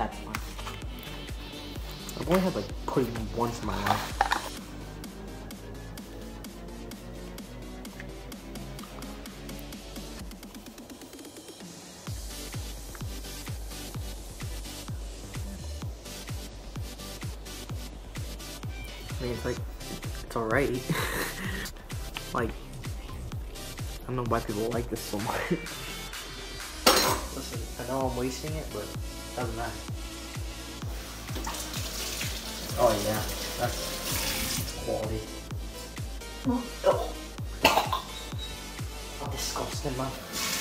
satisfying. I've only had like pudding once in my life. I mean, it's alright. Like, I don't know why people like this so much. Listen, I know I'm wasting it, but it doesn't matter. Oh yeah, that's quality. Oh, disgusting, man.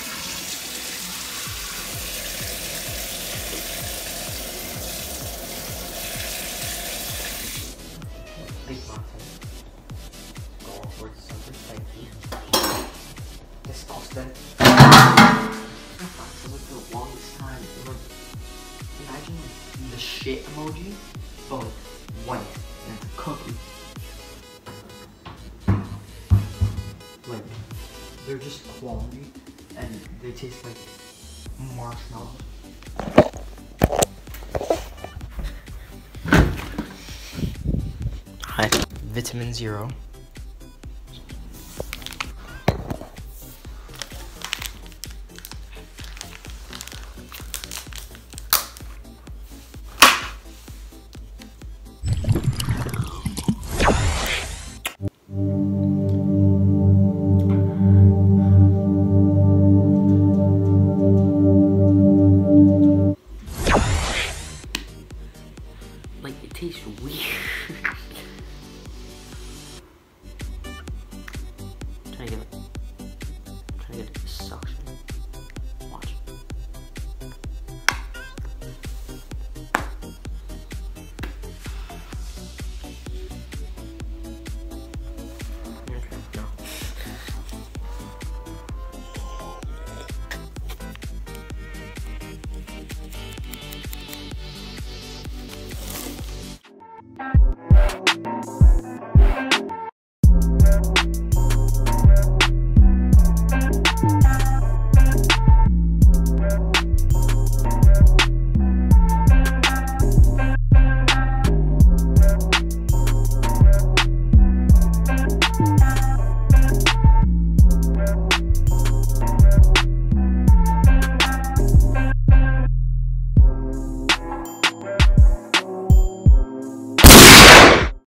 Big mountain. Go upwards something, thank you. Disgusting. For like the longest time, imagine like the shit emoji, but like white, and it's a cookie. Like, they're just quality, and they taste like marshmallows. Hi, Vitamin Zero.